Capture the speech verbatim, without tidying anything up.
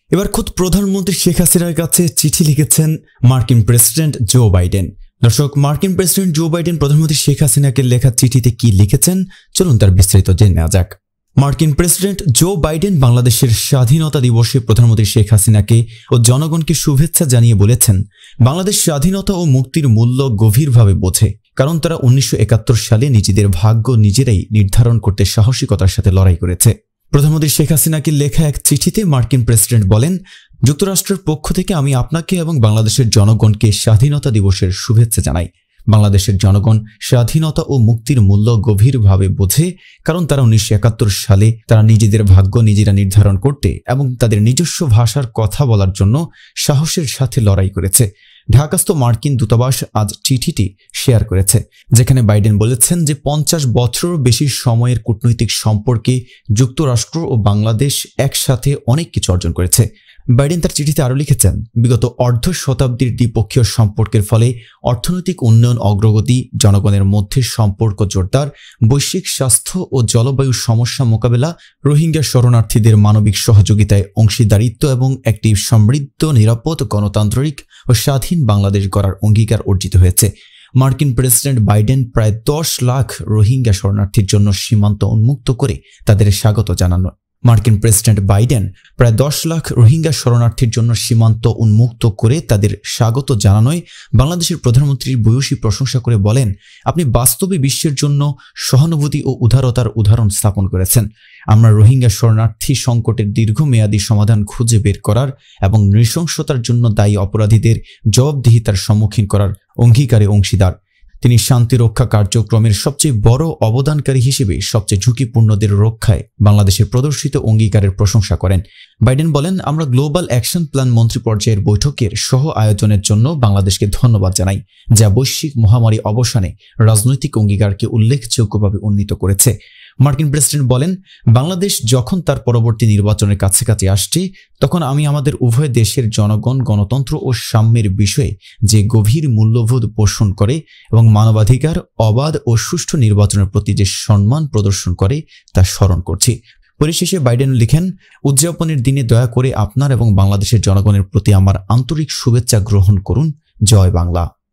এবার খুদ প্রধানমন্ত্রী শেখ হাসিনার কাছে চিঠি লিখেছেন মার্কিন প্রেসিডেন্ট জো বাইডেন। দর্শক, মার্কিন প্রেসিডেন্ট জো বাইডেন প্রধানমন্ত্রী শেখ হাসিনাকে লেখা চিঠিতে কি লিখেছেন চলুন তার বিস্তারিত জেনে নেওয়া যাক। মার্কিন প্রেসিডেন্ট জো বাইডেন বাংলাদেশের স্বাধীনতা দিবসে প্রধানমন্ত্রী শেখ হাসিনাকে ও জনগণকে শুভেচ্ছা জানিয়ে বলেছেন, বাংলাদেশ স্বাধীনতা ও মুক্তির মূল্য গভীরভাবে বোঝে, কারণ তারা উনিশশো একাত্তর সালে নিজেদের ভাগ্য নিজেরাই নির্ধারণ করতে সাহসিকতার সাথে লড়াই করেছে। প্রধানমন্ত্রী শেখ হাসিনাকে লেখা এক চিঠিতে মার্কিন প্রেসিডেন্ট বলেন, যুক্তরাষ্ট্রের পক্ষ থেকে আমি আপনাকে এবং বাংলাদেশের জনগণকে স্বাধীনতা দিবসের শুভেচ্ছা জানাই। বাংলাদেশের জনগণ স্বাধীনতা ও মুক্তির মূল্য গভীরভাবে বোঝে, কারণ তারা উনিশশো একাত্তর সালে তারা নিজেদের ভাগ্য নিজেরা নির্ধারণ করতে এবং তাদের নিজস্ব ভাষার কথা বলার জন্য সাহসের সাথে লড়াই করেছে। ঢাকাস্থ মার্কিন দূতাবাস আজ চিঠিটি শেয়ার করেছে, যেখানে বাইডেন বলেছেন যে পঞ্চাশ বছরেরও বেশি সময়ের কূটনৈতিক সম্পর্কে যুক্তরাষ্ট্র ও বাংলাদেশ একসাথে অনেক কিছু অর্জন করেছে। বাইডেন তার চিঠিতে আরও লিখেছেন, বিগত অর্ধ শতাব্দীর দ্বিপক্ষীয় সম্পর্কের ফলে অর্থনৈতিক উন্নয়ন, অগ্রগতি, জনগণের মধ্যে সম্পর্ক জোরদার, বৈশ্বিক স্বাস্থ্য ও জলবায়ু সমস্যা মোকাবেলা, রোহিঙ্গা শরণার্থীদের মানবিক সহযোগিতায় অংশীদারিত্ব এবং একটি সমৃদ্ধ, নিরাপদ, গণতান্ত্রিক ও স্বাধীন বাংলাদেশ গড়ার অঙ্গীকার অর্জিত হয়েছে। মার্কিন প্রেসিডেন্ট বাইডেন প্রায় দশ লাখ রোহিঙ্গা শরণার্থীর জন্য সীমান্ত উন্মুক্ত করে তাদের স্বাগত জানানো মার্কিন প্রেসিডেন্ট বাইডেন প্রায় দশ লাখ রোহিঙ্গা শরণার্থীর জন্য সীমান্ত উন্মুক্ত করে তাদের স্বাগত জানানোয় বাংলাদেশের প্রধানমন্ত্রীর ভূয়সী প্রশংসা করে বলেন, আপনি বাস্তবে বিশ্বের জন্য সহানুভূতি ও উদারতার উদাহরণ স্থাপন করেছেন। আমরা রোহিঙ্গা শরণার্থী সংকটের দীর্ঘমেয়াদী সমাধান খুঁজে বের করার এবং নৃশংসতার জন্য দায়ী অপরাধীদের জবাবদিহিতার সম্মুখীন করার অঙ্গীকারে অংশীদার। তিনি শান্তিরক্ষা কার্যক্রমের সবচেয়ে বড় অবদানকারী হিসেবে সবচেয়ে ঝুঁকিপূর্ণদের রক্ষায় বাংলাদেশের প্রদর্শিত অঙ্গীকারের প্রশংসা করেন। বাইডেন বলেন, আমরা গ্লোবাল অ্যাকশন প্ল্যান মন্ত্রী পর্যায়ের বৈঠকের সহ আয়োজনের জন্য বাংলাদেশকে ধন্যবাদ জানাই, যা বৈশ্বিক মহামারী অবসানে রাজনৈতিক অঙ্গীকারকে উল্লেখযোগ্যভাবে উন্নীত করেছে। মার্কিন প্রেসিডেন্ট বলেন, বাংলাদেশ যখন তার পরবর্তী নির্বাচনের কাছাকাছি আসছে, তখন আমি আমাদের উভয় দেশের জনগণ গণতন্ত্র ও সাম্যের বিষয়ে যে গভীর মূল্যবোধ পোষণ করে এবং মানবাধিকার, অবাধ ও সুষ্ঠু নির্বাচনের প্রতি যে সম্মান প্রদর্শন করে তা স্মরণ করছি। পরিশেষে বাইডেন লিখেন, উদযাপনের দিনে দয়া করে আপনার এবং বাংলাদেশের জনগণের প্রতি আমার আন্তরিক শুভেচ্ছা গ্রহণ করুন। জয় বাংলা।